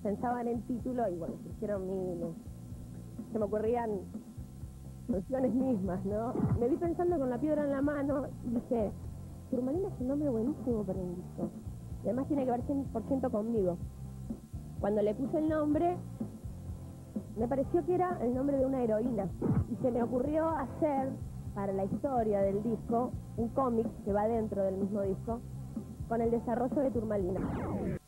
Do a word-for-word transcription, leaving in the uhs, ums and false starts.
pensaba en el título y bueno, surgieron mil, se me ocurrían nociones mismas, ¿no? Me vi pensando con la piedra en la mano y dije, Turmalina es un nombre buenísimo para un disco. Y además tiene que ver cien por ciento conmigo. Cuando le puse el nombre, me pareció que era el nombre de una heroína. Y se me ocurrió hacer, para la historia del disco, un cómic que va dentro del mismo disco, con el desarrollo de Turmalina.